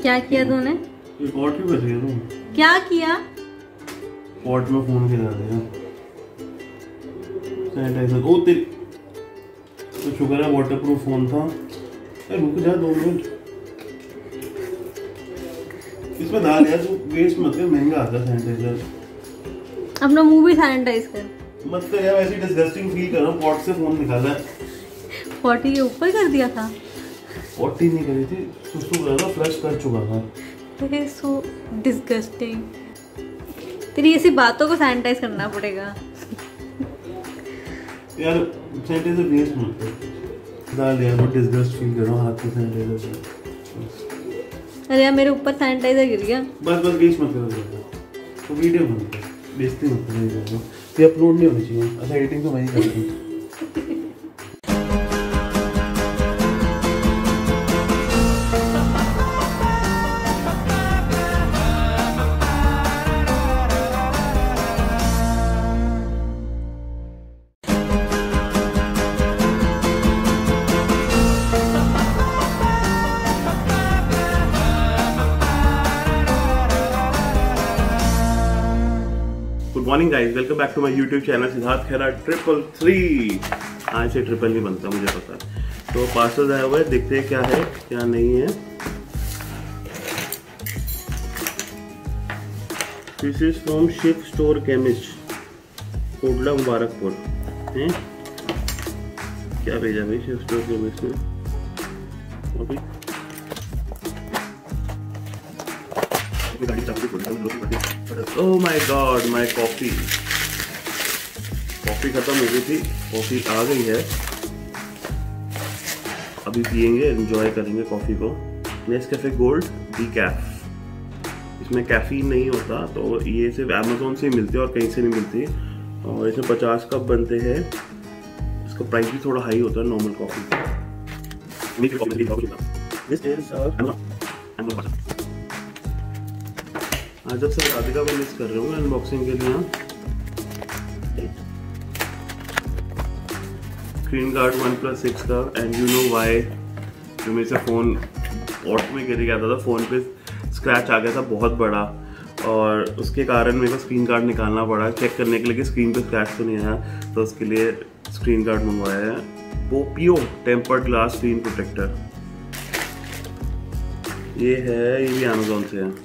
क्या किया तूने? पॉट भी बच गया तुम। क्या किया? पॉट में फोन गिरा दिया। सैनिटाइजर ओ तेरी तो शुक्र है वाटरप्रूफ फोन था। रुक जा 2 मिनट। इसमें डाल यार, तू वेस्ट मत कर, महंगा आता है सैनिटाइजर। अपना मुंह भी सैनिटाइज कर। मत कर यार, वैसे डिस्गस्टिंग फील कर रहा हूँ। पॉट से फोन निकाला है। 40 के ऊपर कर दिया था। 40 नहीं करी थी, सुसु कर रहा, फ्लश कर चुका था। So disgusting. तेरी ऐसी बातों को सैनिटाइज करना पड़ेगा यार। सैनिटाइजर वेस्ट मत कर, डाल यार, वो डिस्गस्ट फील कर रहा हूँ हाथ में सैनिटाइजर से। अरे यार मेरे ऊपर सैनिटाइजर गिर गया। बस वेस्ट मत कर। तो वीडियो बंद कर, बेइज्जती मत कर। ये अपलोड नहीं होनी चाहिए। अच्छा एडिटिंग तो मैं ही करता हूँ। Good morning guys, welcome back to my YouTube channel Siddharth Khera 333। आज से ट्रिपल नहीं बनता, मुझे पता है। तो पार्सल आया हुआ है, देखते हैं क्या है क्या नहीं है। This is from Shiv store chemist, Kotla Mubarakpur. हैं क्या भेजा भाई शिव स्टोर केमिस्ट ने? अभी oh my god, my coffee खत्म हो गई थी। कॉफी आ गई है, अभी पियेंगे, एंजॉय करेंगे कॉफी को। Nescafe gold decaf. इसमें कैफीन नहीं होता, तो ये सिर्फ अमेज़ॉन से ही मिलती है और कहीं से नहीं मिलती। और इसमें 50 कप बनते हैं। इसका प्राइस भी थोड़ा हाई होता है नॉर्मल कॉफी। आज जब से राधिका को मिस कर रहे हूँ अनबॉक्सिंग के लिए। स्क्रीन गार्ड OnePlus 6 का, एंड यू नो वाई। जो मेरे से फ़ोन ऑट में गिर गया था, फ़ोन पे स्क्रैच आ गया था बहुत बड़ा, और उसके कारण मेरे को स्क्रीन गार्ड निकालना पड़ा चेक करने के लिए कि स्क्रीन पे स्क्रैच तो नहीं आया। तो उसके लिए स्क्रीन गार्ड मंगवाया है, Popio tempered glass screen protector. ये भी अमेज़ॉन से है।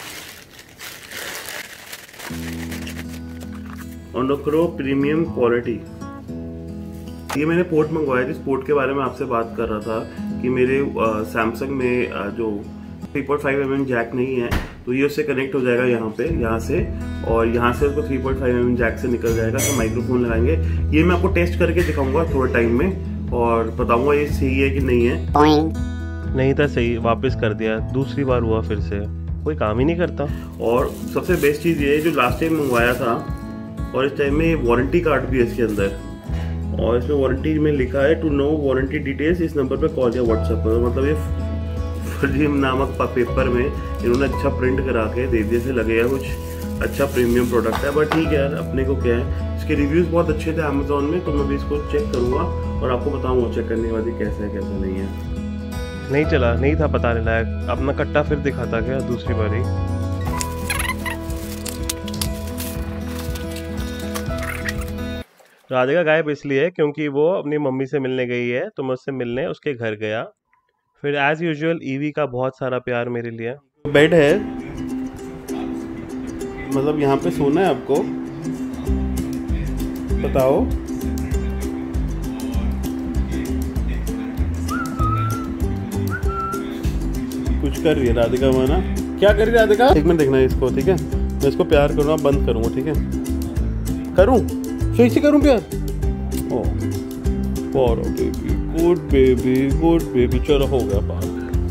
ओनोक्रो प्रीमियम क्वालिटी। ये मैंने पोर्ट मंगवाया, जिस पोर्ट के बारे में आपसे बात कर रहा था कि मेरे सैमसंग में जो 3.5mm जैक नहीं है, तो ये उससे कनेक्ट हो जाएगा यहाँ से, और यहाँ से उसको 3.5mm जैक से निकल जाएगा। तो माइक्रोफोन लगाएंगे। ये मैं आपको टेस्ट करके दिखाऊंगा थोड़े टाइम में, और बताऊंगा ये सही है कि नहीं है। नहीं था सही, वापस कर दिया, दूसरी बार हुआ, फिर से कोई काम ही नहीं करता। और सबसे बेस्ट चीज़ ये है, जो लास्ट टाइम मंगवाया था और इस टाइम में वारंटी कार्ड भी है इसके अंदर, और इसमें वारंटी में लिखा है टू नो वारंटी डिटेल्स इस नंबर पे कॉल या व्हाट्सएप पर। मतलब ये फर्जी नामक पेपर में इन्होंने अच्छा प्रिंट करा के दे दिए, से लगेगा कुछ अच्छा प्रीमियम प्रोडक्ट है। बट ठीक है यार, अपने को क्या है। इसके रिव्यूज़ बहुत अच्छे थे अमेज़ॉन में, तो मैं भी इसको चेक करूँगा और आपको बताऊँगा चेक करने के बाद कैसा है कैसा नहीं है। नहीं चला, नहीं था बताने लायक। अपना कट्टा फिर दिखाता क्या दूसरी बारी। राधिका गायब इसलिए क्योंकि वो अपनी मम्मी से मिलने गई है, तो मैं उससे मिलने उसके घर गया। फिर एज यूजुअल ईवी का बहुत सारा प्यार मेरे लिए। बेड है, मतलब यहाँ पे सोना है आपको, बताओ। कुछ कर रही है राधिका माना। क्या कर रही है राधिका? एक मिनट देखना है इसको, ठीक है। मैं इसको प्यार करूँगा, बंद करूँगा, ठीक है। करूँ सही से करूँ प्यार? ओह बेबी, गुड बेबी, चलो हो गया पार।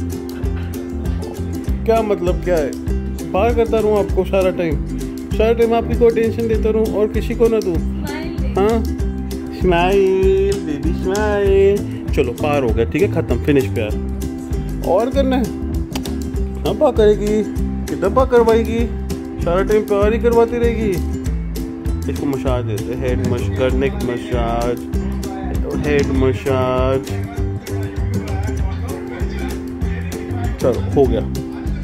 क्या मतलब क्या है? पार करता रहूँ आपको सारा टाइम आपकी को टेंशन देता रहूँ और किसी को ना दूँ? हाँ, स्माइल बेबी स्माइल। चलो पार हो गया, ठीक है, खत्म, फिनिश प्यार। और करना है? हाँ पा करेगी, कितना पा करवाएगी, सारा टाइम प्यार ही करवाती रहेगी। इसको मसाज देते, head massage, neck massage, head massage. चलो हो गया,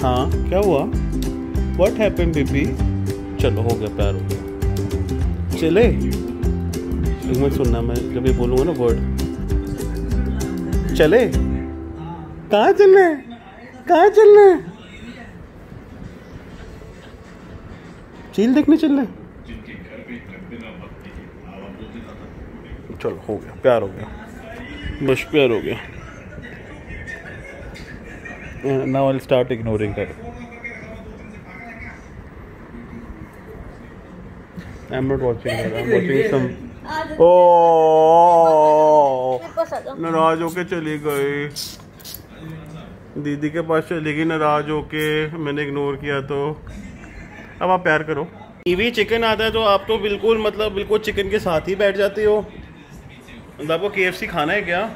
हाँ क्या हुआ? What happened baby? चलो हो गया, प्यार हो गया। चले एक मिनट सुनना, मैं जब ये बोलूँगा ना वर्ड, चले। कहाँ चलना है? कहाँ चलना है? चील देखने चलना है? चलो हो गया, प्यार हो गया, बस प्यार हो गया। Now I'll start ignoring her. I'm not watching her. I'm watching some. Oh, नाराज होके चली गई, दीदी के पास चली गई नाराज होके, मैंने इग्नोर किया। तो अब आप प्यार करो। ईवी चिकन आता है तो आप तो बिल्कुल मतलब बिल्कुल चिकन के साथ ही बैठ जाती हो। मतलब आपको KFC खाना है क्या?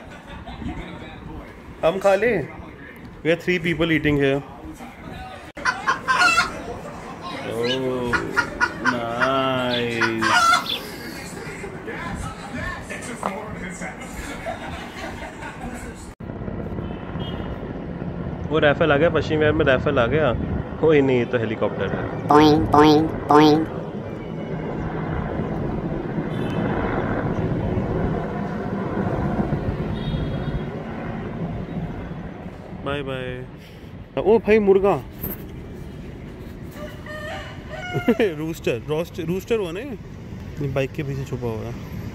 हम खा ले। We are 3 people eating here. Oh, nice. वो राइफल आ गया, पश्चिम विहार में राइफल आ गया। हो ही नहीं, ये तो हेलीकॉप्टर है। Boing, boing, boing. Bye bye. ओ भाई मुर्गा। रूस्टर रूस्टर हुआ नहीं, बाइक के पीछे छुपा हुआ है।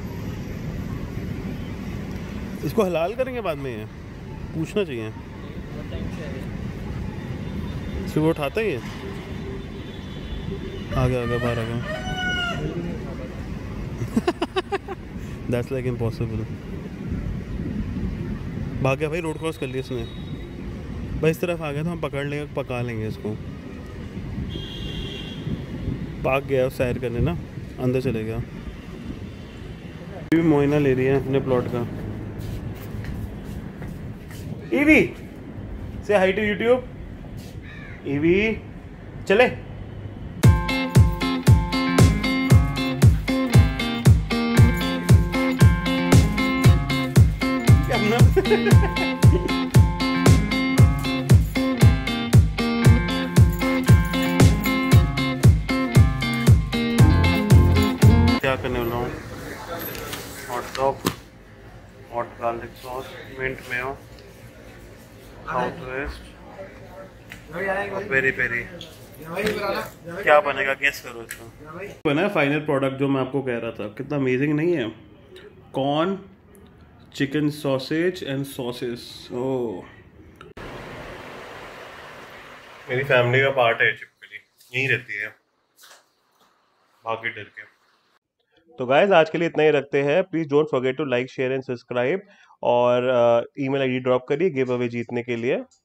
इसको हलाल करेंगे बाद में, ये पूछना चाहिए। सुबह उठाता ही है। आ गया बाहर आ गया। That's like impossible। भाग गया भाई, रोड क्रॉस कर लिया इसने। भाई इस तरफ आ गया तो हम पकड़ लेंगे, पका लेंगे इसको। भाग गया सैर करने ना, अंदर चले गया। मोइना ले रही है अपने प्लॉट का। ईवी से हाई टू यूट्यूब। ईवी चले। क्या करने वाला हूँ? Hot dog, hot garlic sauce, mint mayo, south west, peri peri. क्या बनेगा गेस करो इसका। बना है फाइनल प्रोडक्ट जो मैं आपको कह रहा था। कितना अमेजिंग नहीं है? Corn, chicken sausage and sauces. Oh, मेरी फैमिली का पार्ट है चिपकली, यहीं रहती है भाग के डर के। तो गाइस आज के लिए इतना ही रखते हैं। Please don't forget to like share and subscribe, और ईमेल आईडी ड्रॉप करिए गिव अवे जीतने के लिए।